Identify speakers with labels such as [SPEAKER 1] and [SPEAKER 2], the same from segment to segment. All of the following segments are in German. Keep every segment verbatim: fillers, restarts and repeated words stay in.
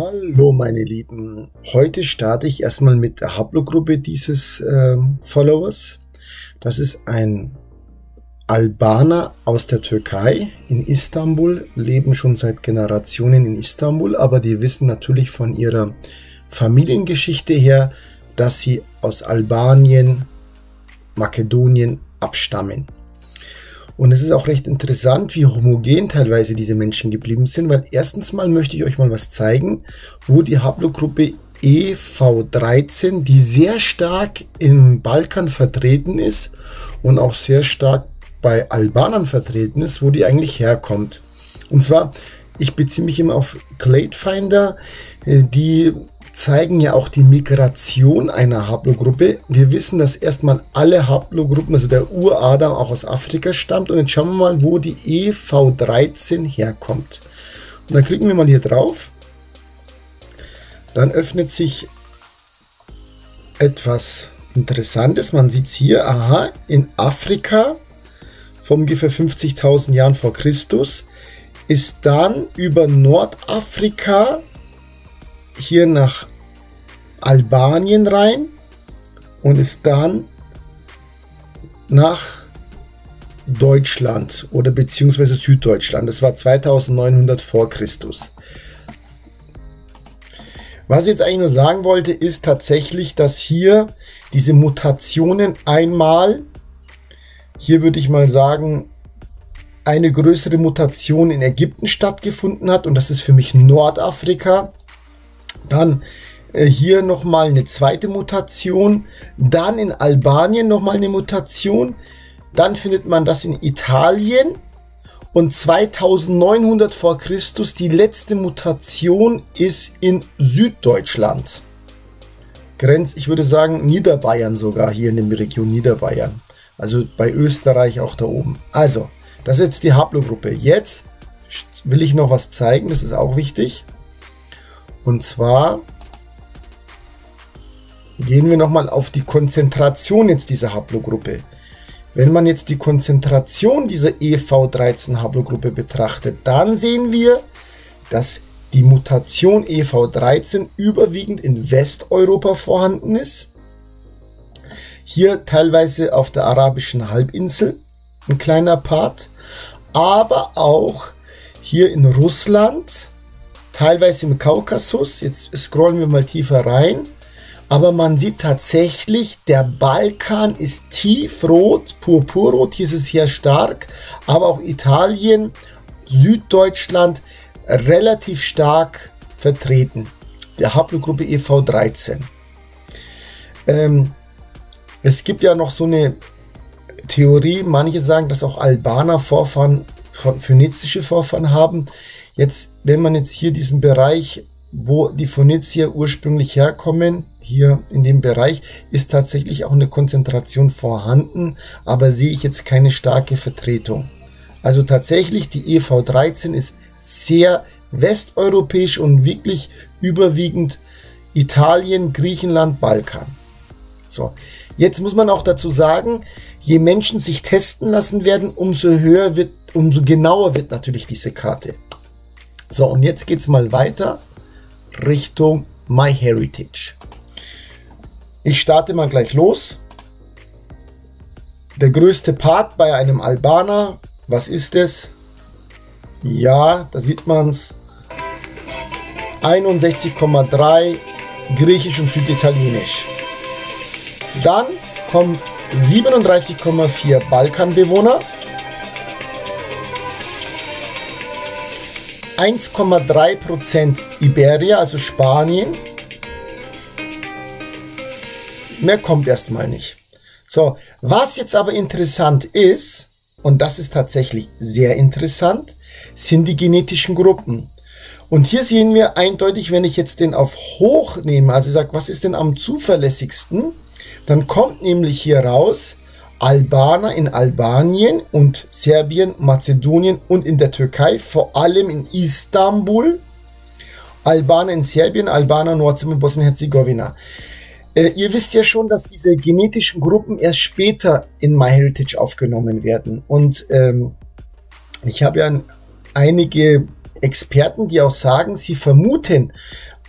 [SPEAKER 1] Hallo meine Lieben, heute starte ich erstmal mit der Haplogruppe dieses äh, Followers. Das ist ein Albaner aus der Türkei in Istanbul, leben schon seit Generationen in Istanbul, aber die wissen natürlich von ihrer Familiengeschichte her, dass sie aus Albanien, Makedonien abstammen. Und es ist auch recht interessant, wie homogen teilweise diese Menschen geblieben sind, weil erstens mal möchte ich euch mal was zeigen, wo die Haplogruppe E V dreizehn, die sehr stark im Balkan vertreten ist und auch sehr stark bei Albanern vertreten ist, wo die eigentlich herkommt. Und zwar, ich beziehe mich immer auf Cladefinder, die zeigen ja auch die Migration einer Haplogruppe. Wir wissen, dass erstmal alle Haplogruppen, also der Uradam, auch aus Afrika stammt. Und jetzt schauen wir mal, wo die E V dreizehn herkommt. Und dann klicken wir mal hier drauf. Dann öffnet sich etwas Interessantes. Man sieht es hier, aha, in Afrika von ungefähr fünfzigtausend Jahren vor Christus ist dann über Nordafrika hier nach Albanien rein und ist dann nach Deutschland oder beziehungsweise Süddeutschland. Das war zweitausendneunhundert vor Christus. Was ich jetzt eigentlich nur sagen wollte, ist tatsächlich, dass hier diese Mutationen einmal, hier würde ich mal sagen, eine größere Mutation in Ägypten stattgefunden hat und das ist für mich Nordafrika. Dann äh, hier nochmal eine zweite Mutation, dann in Albanien nochmal eine Mutation, dann findet man das in Italien und zweitausendneunhundert vor Christus die letzte Mutation ist in Süddeutschland. Grenz, ich würde sagen Niederbayern sogar, hier in der Region Niederbayern, also bei Österreich auch da oben. Also, das ist jetzt die Haplogruppe. Jetzt will ich noch was zeigen, das ist auch wichtig. Und zwar gehen wir nochmal auf die Konzentration jetzt dieser Haplogruppe. Wenn man jetzt die Konzentration dieser E V dreizehn Haplogruppe betrachtet, dann sehen wir, dass die Mutation E V dreizehn überwiegend in Westeuropa vorhanden ist. Hier teilweise auf der arabischen Halbinsel, ein kleiner Part, aber auch hier in Russland, teilweise im Kaukasus. Jetzt scrollen wir mal tiefer rein. Aber man sieht tatsächlich, der Balkan ist tiefrot, purpurrot, hier ist es sehr stark. Aber auch Italien, Süddeutschland relativ stark vertreten. Der Haplogruppe E V dreizehn. Ähm, es gibt ja noch so eine Theorie, manche sagen, dass auch Albaner Vorfahren, phönizische Vorfahren haben. Jetzt, wenn man jetzt hier diesen Bereich, wo die Phönizier ursprünglich herkommen, hier in dem Bereich, ist tatsächlich auch eine Konzentration vorhanden, aber sehe ich jetzt keine starke Vertretung. Also tatsächlich, die E V dreizehn ist sehr westeuropäisch und wirklich überwiegend Italien, Griechenland, Balkan. So, jetzt muss man auch dazu sagen, je Menschen sich testen lassen werden, umso höher wird, umso genauer wird natürlich diese Karte. So, und jetzt geht es mal weiter Richtung MyHeritage. Ich starte mal gleich los. Der größte Part bei einem Albaner, was ist es? Ja, da sieht man es. einundsechzig Komma drei Griechisch und Süditalienisch. Dann kommt siebenunddreißig Komma vier Balkanbewohner. eins Komma drei Prozent Iberia, also Spanien. Mehr kommt erstmal nicht. So, was jetzt aber interessant ist, und das ist tatsächlich sehr interessant, sind die genetischen Gruppen. Und hier sehen wir eindeutig, wenn ich jetzt den auf Hoch nehme, also ich sage, was ist denn am zuverlässigsten, dann kommt nämlich hier raus, Albaner in Albanien und Serbien, Mazedonien und in der Türkei, vor allem in Istanbul, Albaner in Serbien, Albaner Nordserbien, Bosnien-Herzegowina. Äh, ihr wisst ja schon, dass diese genetischen Gruppen erst später in MyHeritage aufgenommen werden. Und ähm, ich habe ja einige Experten, die auch sagen, sie vermuten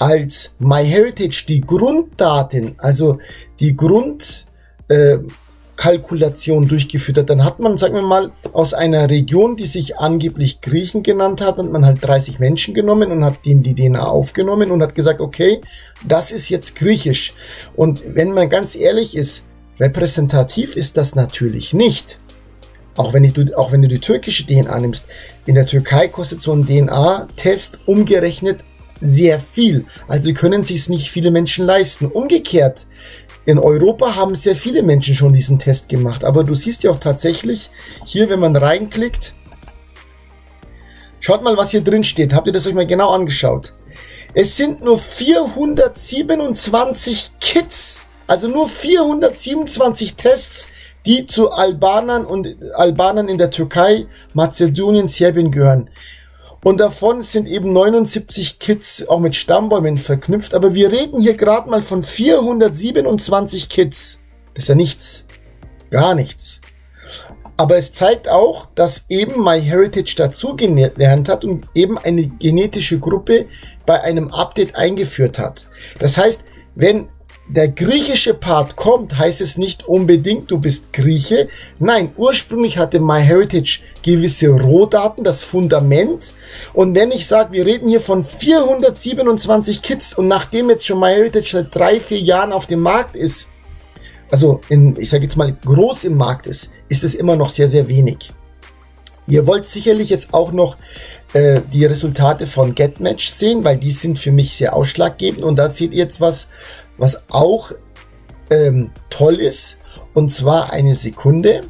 [SPEAKER 1] als MyHeritage die Grunddaten, also die Grundkalkulation äh, durchgeführt hat, dann hat man, sagen wir mal, aus einer Region, die sich angeblich Griechen genannt hat, hat man halt dreißig Menschen genommen und hat denen die D N A aufgenommen und hat gesagt, okay, das ist jetzt griechisch. Und wenn man ganz ehrlich ist, repräsentativ ist das natürlich nicht. Auch wenn, ich, auch wenn du die türkische D N A nimmst. In der Türkei kostet so ein D N A-Test umgerechnet sehr viel. Also können sich es nicht viele Menschen leisten. Umgekehrt, in Europa haben sehr viele Menschen schon diesen Test gemacht. Aber du siehst ja auch tatsächlich, hier, wenn man reinklickt, schaut mal, was hier drin steht. Habt ihr das euch mal genau angeschaut? Es sind nur vierhundertsiebenundzwanzig Kits, also nur vierhundertsiebenundzwanzig Tests, die zu Albanern und Albanern in der Türkei, Mazedonien, Serbien gehören. Und davon sind eben neunundsiebzig Kits auch mit Stammbäumen verknüpft. Aber wir reden hier gerade mal von vierhundertsiebenundzwanzig Kits. Das ist ja nichts. Gar nichts. Aber es zeigt auch, dass eben MyHeritage dazu gelernt hat und eben eine genetische Gruppe bei einem Update eingeführt hat. Das heißt, wenn der griechische Part kommt, heißt es nicht unbedingt, du bist Grieche. Nein, ursprünglich hatte MyHeritage gewisse Rohdaten, das Fundament. Und wenn ich sage, wir reden hier von vierhundertsiebenundzwanzig Kits und nachdem jetzt schon MyHeritage seit drei, vier Jahren auf dem Markt ist, also in, ich sage jetzt mal groß im Markt ist, ist es immer noch sehr, sehr wenig. Ihr wollt sicherlich jetzt auch noch äh, die Resultate von GetMatch sehen, weil die sind für mich sehr ausschlaggebend. Und da seht ihr jetzt was, was auch ähm, toll ist, und zwar eine Sekunde.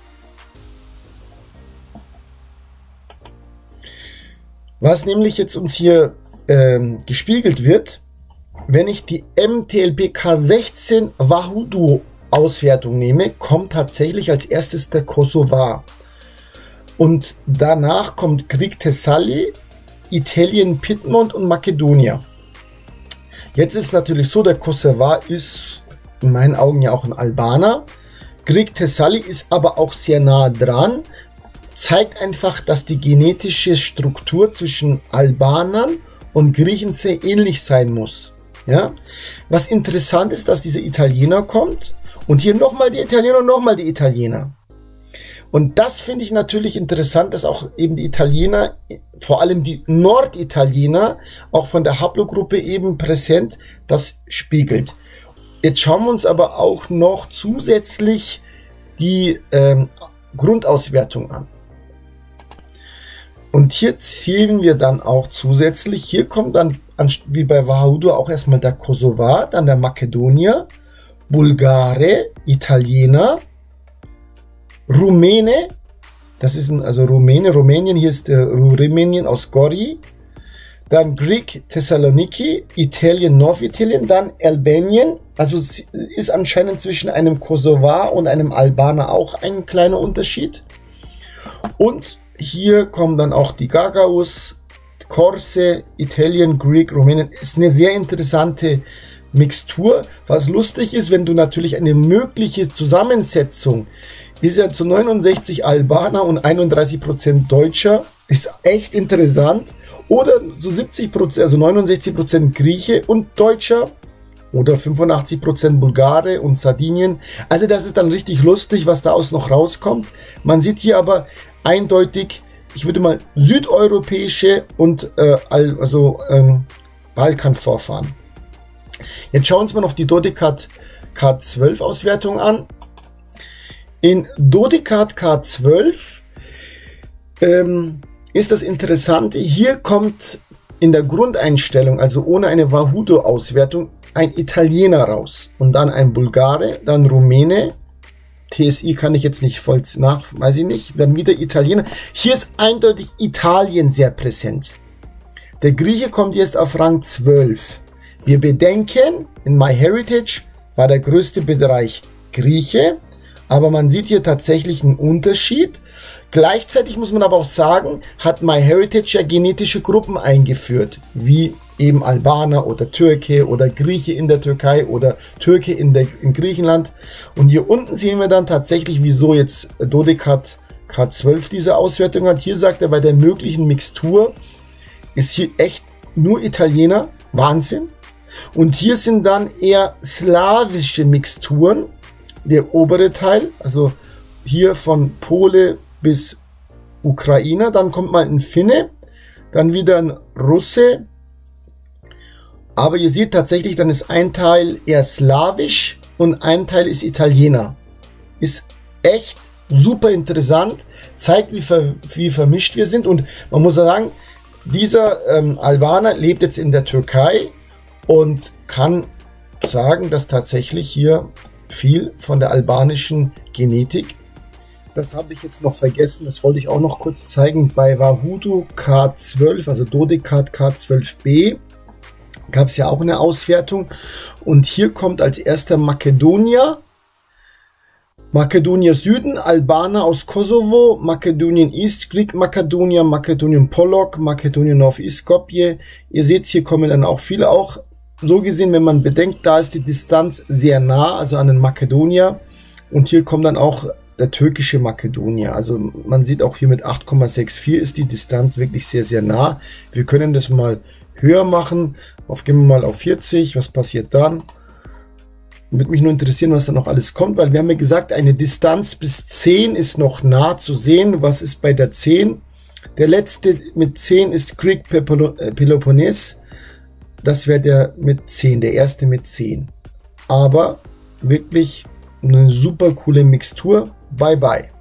[SPEAKER 1] Was nämlich jetzt uns hier ähm, gespiegelt wird, wenn ich die M T L B K sechzehn Wahudu Auswertung nehme, kommt tatsächlich als erstes der Kosovar. Und danach kommt Greek Thessaly, Italien Piedmont und Makedonia. Jetzt ist natürlich so, der Kosovar ist in meinen Augen ja auch ein Albaner. Greek Thessaly ist aber auch sehr nah dran. Zeigt einfach, dass die genetische Struktur zwischen Albanern und Griechen sehr ähnlich sein muss. Ja? Was interessant ist, dass dieser Italiener kommt und hier nochmal die Italiener und nochmal die Italiener. Und das finde ich natürlich interessant, dass auch eben die Italiener, vor allem die Norditaliener, auch von der Haplogruppe eben präsent, das spiegelt. Jetzt schauen wir uns aber auch noch zusätzlich die ähm, Grundauswertung an. Und hier sehen wir dann auch zusätzlich, hier kommt dann, wie bei Wahudu, auch erstmal der Kosovar, dann der Makedonier, Bulgare, Italiener, Rumäne, das ist ein, also Rumäne, Rumänien, hier ist der Rumänien aus Gori, dann Greek Thessaloniki, Italien, Norditalien, dann Albanien, also es ist anscheinend zwischen einem Kosovar und einem Albaner auch ein kleiner Unterschied. Und hier kommen dann auch die Gagauz, Korse, Italien, Greek, Rumänien, ist eine sehr interessante Mixtur. Was lustig ist, wenn du natürlich eine mögliche Zusammensetzung, ist ja zu neunundsechzig Albaner und einunddreißig Prozent Deutscher, ist echt interessant. Oder so siebzig Prozent, also neunundsechzig Prozent Grieche und Deutscher oder fünfundachtzig Prozent Bulgare und Sardinien. Also das ist dann richtig lustig, was daraus noch rauskommt. Man sieht hier aber eindeutig, ich würde mal südeuropäische und äh, also ähm, Balkan-Vorfahren. Jetzt schauen wir uns mal noch die Dodecat K zwölf Auswertung an. In Dodecat K zwölf ähm, ist das Interessante, hier kommt in der Grundeinstellung, also ohne eine Wahudu-Auswertung, ein Italiener raus und dann ein Bulgare, dann Rumäne, T S I kann ich jetzt nicht voll nach, weiß ich nicht, dann wieder Italiener. Hier ist eindeutig Italien sehr präsent. Der Grieche kommt jetzt auf Rang zwölf. Wir bedenken, in MyHeritage war der größte Bereich Grieche, aber man sieht hier tatsächlich einen Unterschied. Gleichzeitig muss man aber auch sagen, hat MyHeritage ja genetische Gruppen eingeführt, wie eben Albaner oder Türke oder Grieche in der Türkei oder Türke in, der, in Griechenland. Und hier unten sehen wir dann tatsächlich, wieso jetzt Dodecat K zwölf diese Auswertung hat. Hier sagt er, bei der möglichen Mixtur ist hier echt nur Italiener. Wahnsinn. Und hier sind dann eher slawische Mixturen, der obere Teil, also hier von Pole bis Ukrainer, dann kommt mal ein Finne, dann wieder ein Russe, aber ihr seht tatsächlich, dann ist ein Teil eher slawisch und ein Teil ist Italiener. Ist echt super interessant, zeigt, wie, ver, wie vermischt wir sind, und man muss sagen, dieser ähm, Albaner lebt jetzt in der Türkei und kann sagen, dass tatsächlich hier viel von der albanischen Genetik, das habe ich jetzt noch vergessen, das wollte ich auch noch kurz zeigen, bei Wahudu K zwölf, also Dodekat K zwölf b, gab es ja auch eine Auswertung, und hier kommt als erster Makedonier, Makedonier Süden, Albaner aus Kosovo, Makedonien East, Greek Makedonier, Makedonien Polok, Makedonien North East Skopje. Ihr seht, hier kommen dann auch viele, auch so gesehen, wenn man bedenkt, da ist die Distanz sehr nah, also an den Makedonier, und hier kommt dann auch der türkische Makedonier. Also man sieht auch hier mit acht Komma vierundsechzig ist die Distanz wirklich sehr, sehr nah. Wir können das mal höher machen. Auf, gehen wir mal auf vierzig. Was passiert dann? Würde mich nur interessieren, was da noch alles kommt, weil wir haben ja gesagt, eine Distanz bis zehn ist noch nah zu sehen. Was ist bei der zehn? Der letzte mit zehn ist Greek Peloponnes. Das wäre der mit zehn, der erste mit zehn. Aber wirklich eine super coole Mixtur. Bye bye.